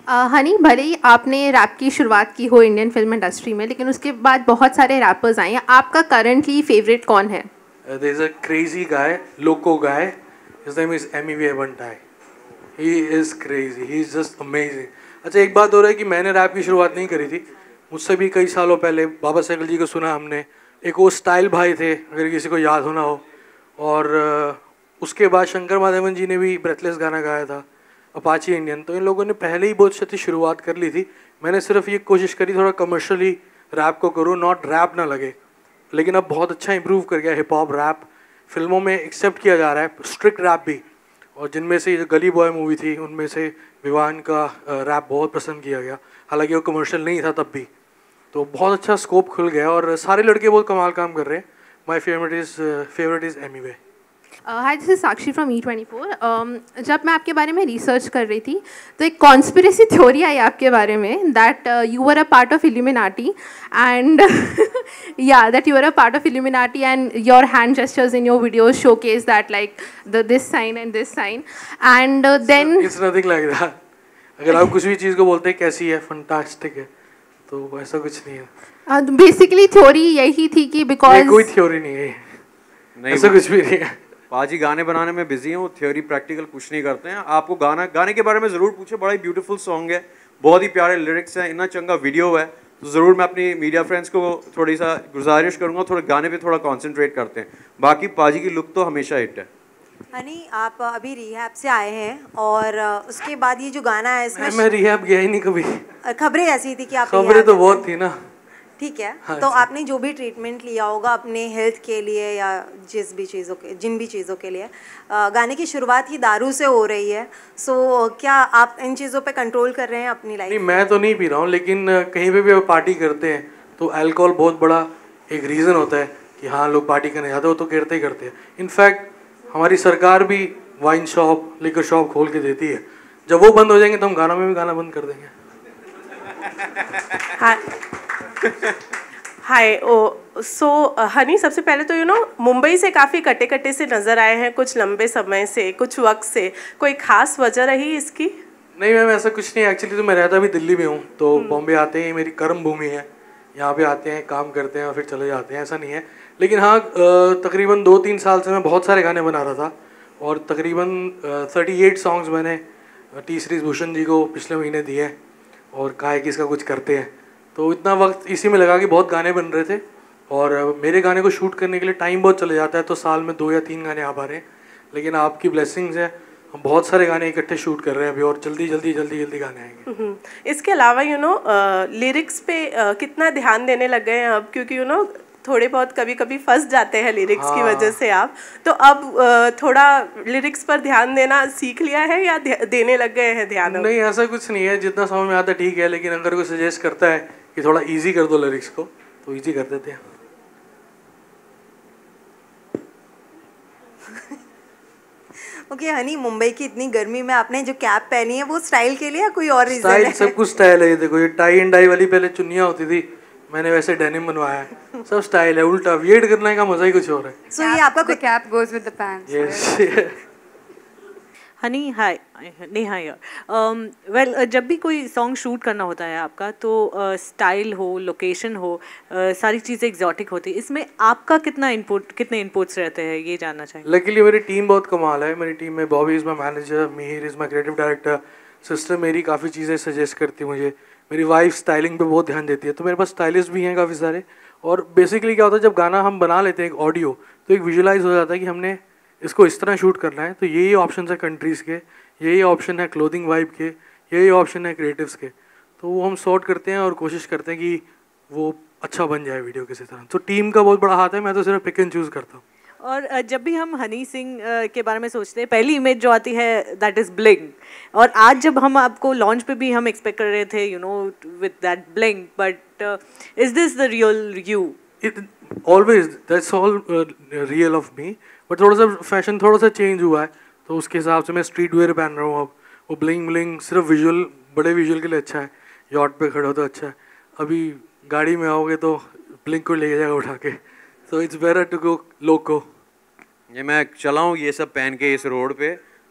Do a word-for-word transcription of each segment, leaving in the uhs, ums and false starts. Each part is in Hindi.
हनी, भले ही आपने रैप की शुरुआत की हो इंडियन फिल्म इंडस्ट्री में, लेकिन उसके बाद बहुत सारे रैपर्स आए हैं। आपका करंटली फेवरेट कौन है? There is a crazy guy, loco guy, his name is Emiway Bantai. He is crazy, he is just amazing. अच्छा, एक बात हो रहा है कि मैंने रैप की शुरुआत नहीं करी थी, मुझसे भी कई सालों पहले बाबा सहगल जी को सुना हमने। एक वो स्टाइल भाई थे, अगर किसी को याद होना हो। और उसके बाद शंकर महादेवन जी ने भी ब्रेथलेस गाना गाया था, अपाची इंडियन। तो इन लोगों ने पहले ही बहुत अच्छी शुरुआत कर ली थी। मैंने सिर्फ ये कोशिश करी थोड़ा कमर्शियली रैप को करूँ, नॉट रैप ना लगे। लेकिन अब बहुत अच्छा इंप्रूव कर गया हिप हॉप रैप, फिल्मों में एक्सेप्ट किया जा रहा है, स्ट्रिक्ट रैप भी। और जिनमें से जो गली बॉय मूवी थी उनमें से विवान का रैप बहुत पसंद किया गया, हालांकि वो कमर्शियल नहीं था तब भी। तो बहुत अच्छा स्कोप खुल गया और सारे लड़के बहुत कमाल काम कर रहे हैं। My favourite is favourite is Emiway. Hi, this is Sakshi from E twenty four. जब मैं आपके बारे में रिसर्च कर रही थी तो एक कॉन्स्पिरेसी थ्योरी आई आपके बारे में, that you were a part of Illuminati and या that you were a part of Illuminati and your hand gestures in your videos showcase that like the this sign and this sign and then it's nothing like that. अगर आप कुछ भी चीज़ को बोलते हैं कैसी है, फंटास्टिक है, तो ऐसा कुछ नहीं है। बेसिकली थ्योरी यही थी कि बिकॉज कोई थ्योरी नहीं है, नहीं ऐसा कुछ भी नहीं है। पाजी गाने बनाने में बिजी हैं, वो थ्योरी प्रैक्टिकल कुछ नहीं करते हैं। आपको गाना गाने के बारे में ज़रूर पूछे, बड़ा ही ब्यूटीफुल सॉन्ग है, बहुत ही प्यारे लिरिक्स हैं, इतना चंगा वीडियो है। तो ज़रूर मैं अपनी मीडिया फ्रेंड्स को थोड़ी सा गुजारिश करूँगा, थोड़े गाने पे थोड़ा कॉन्सेंट्रेट करते हैं। बाकी पाजी की लुक तो हमेशा हिट है। हनी, आप अभी रिहैब से आए हैं और उसके बाद ये जो गाना है इसमें, मैं रिहैब गया ही नहीं कभी। खबरें ऐसी थी कि आप खबरें तो बहुत थी ना। ठीक है, हाँ, तो आपने जो भी ट्रीटमेंट लिया होगा अपने हेल्थ के लिए या जिस भी चीज़ों के जिन भी चीज़ों के लिए, गाने की शुरुआत ही दारू से हो रही है। सो क्या आप इन चीज़ों पे कंट्रोल कर रहे हैं अपनी लाइफ? नहीं, मैं तो नहीं पी रहा हूँ, लेकिन कहीं पे भी पार्टी करते हैं तो अल्कोहल बहुत बड़ा एक रीज़न होता है कि हाँ लोग पार्टी करने जाते हो, तो करते ही करते हैं। इनफैक्ट हमारी सरकार भी वाइन शॉप, लिकर शॉप खोल के देती है। जब वो बंद हो जाएंगे तो हम गाना में भी गाना बंद कर देंगे। हाय, ओ सो हनी, सबसे पहले तो यू नो मुंबई से काफ़ी कटे कटे से नज़र आए हैं, कुछ लंबे समय से, कुछ वक्त से। कोई खास वजह रही इसकी? नहीं मैम, ऐसा कुछ नहीं। एक्चुअली तो मैं रहता भी दिल्ली में हूँ, तो बॉम्बे आते हैं, मेरी कर्म भूमि है, यहाँ पे आते हैं, काम करते हैं और फिर चले जाते हैं, ऐसा नहीं है। लेकिन हाँ, तकरीबन दो तीन साल से मैं बहुत सारे गाने बना रहा था और तकरीबन थर्टी एट सॉन्ग्स मैंने टी सीरीज भूषण जी को पिछले महीने दिए हैं और कहा है कि इसका कुछ करते हैं। तो इतना वक्त इसी में लगा कि बहुत गाने बन रहे थे और मेरे गाने को शूट करने के लिए टाइम बहुत चले जाता है, तो साल में दो या तीन गाने आ पा रहे हैं। लेकिन आपकी ब्लेसिंग्स है, हम बहुत सारे गाने इकट्ठे शूट कर रहे हैं अभी और जल्दी जल्दी जल्दी जल्दी गाने आएंगे। इसके अलावा यू नो लिरिक्स पे uh, कितना ध्यान देने लग गए हैं अब, क्योंकि यू नो थोड़े बहुत कभी कभी फंस जाते हैं लिरिक्स हाँ। की वजह से आप, तो अब uh, थोड़ा लिरिक्स पर ध्यान देना सीख लिया है या देने लग गए हैं ध्यान? नहीं, ऐसा कुछ नहीं है, जितना समझ में आता है ठीक है, लेकिन अगर कोई सजेस्ट करता है कि थोड़ा इजी कर दो लिरिक्स को तो इजी कर देते हैं। ओके okay, हनी, मुंबई की इतनी गर्मी में आपने जो कैप पहनी है वो स्टाइल के लिए या कोई और रीजन है? सब कुछ स्टाइल है। ये देखो, ये टाई एंड डाई वाली पहले चुन्नियाँ होती थी, मैंने वैसे डेनिम बनवाया है। सब स्टाइल है, उल्टा वियर्ड करने का मजा ही कुछ और है। सो so, ये आपका the cap goes with the pants. Yes. Honey, हाय, नेहा यार। वेल, जब भी कोई सॉन्ग शूट करना होता है आपका, तो स्टाइल uh, हो, लोकेशन हो, uh, सारी चीज़ें एग्जॉटिक होती है। इसमें आपका कितना इनपुट, कितने इनपुट्स रहते हैं, ये जानना चाहिए। लकीली मेरी टीम बहुत कमाल है। मेरी टीम में Bobby is my manager, Mihir is my creative director, sister मेरी काफ़ी चीज़ें सजेस्ट करती है मुझे, मेरी वाइफ स्टाइलिंग पे बहुत ध्यान देती है, तो मेरे पास स्टाइलिस्ट भी हैं काफ़ी सारे। और बेसिकली क्या होता है, जब गाना हम बना लेते हैं एक ऑडियो, तो एक विजुलाइज हो जाता है कि हमने इसको इस तरह शूट करना है, तो यही ऑप्शन है कंट्रीज़ के, यही ऑप्शन है क्लोथिंग वाइब के, यही ऑप्शन है क्रिएटिव्स के, तो वो हम सॉर्ट करते हैं और कोशिश करते हैं कि वो अच्छा बन जाए वीडियो किसी तरह। तो टीम का बहुत बड़ा हाथ है, मैं तो सिर्फ पिक एंड चूज़ करता हूँ। और जब भी हम हनी सिंह के बारे में सोचते हैं, पहली इमेज जो आती है दैट इज़ ब्लिंग, और आज जब हम आपको लॉन्च पे भी हम एक्सपेक्ट कर रहे थे, you know, with that bling, but is this the real you? Always that's all real of me, but थोड़ा सा फैशन थोड़ा सा चेंज हुआ है, तो उसके हिसाब से मैं स्ट्रीट वेयर पहन रहा हूँ अब। वो ब्लिंग ब्लिंग सिर्फ विजुअल, बड़े विजुअल के लिए अच्छा है, यॉट पे खड़े हो तो अच्छा है, अभी गाड़ी में आओगे तो ब्लिंग को ले जाएगा उठा के, तो it's better to go loco. ये मैं चला हूँ ये सब पहन के इस रोड पे,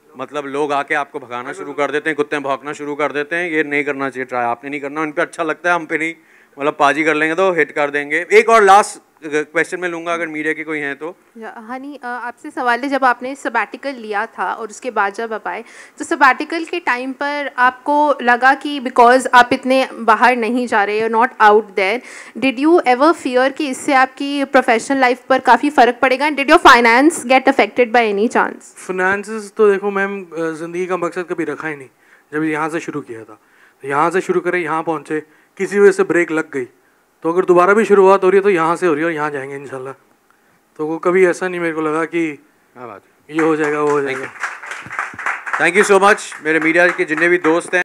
मतलब लोग आके आपको भगाना शुरू कर देते हैं, कुत्ते भौंकना शुरू कर देते हैं, ये नहीं करना चाहिए ट्राई, आपने नहीं करना, उन पे अच्छा लगता है, हम पे नहीं, मतलब पाजी कर लेंगे तो हिट कर देंगे। एक और लास्ट क्वेश्चन में लूँगा अगर मीडिया के कोई हैं तो। हनी, आपसे सवाल है, जब आपने सबैटिकल लिया था और उसके बाद जब आप आए तो सबैटिकल के टाइम पर आपको लगा कि बिकॉज आप इतने बाहर नहीं जा रहे हो, not out there, did you ever fear कि इससे आपकी प्रोफेशनल लाइफ पर काफ़ी फ़र्क पड़ेगा? Did your finance get affected by any chance? Finances तो देखो मैम, ज़िंदगी का मकसद कभी रखा ही नहीं। जब यहाँ से शुरू किया था, तो यहाँ से शुरू करें, यहाँ पहुँचे, किसी वजह से ब्रेक लग गई, तो अगर दोबारा भी शुरुआत हो रही है तो यहाँ से हो रही है और यहाँ जाएंगे इंशाल्लाह। तो वो कभी ऐसा नहीं मेरे को लगा कि क्या बात ये हो जाएगा वो हो जाएगा। Thank you so much. मेरे मीडिया के जितने भी दोस्त हैं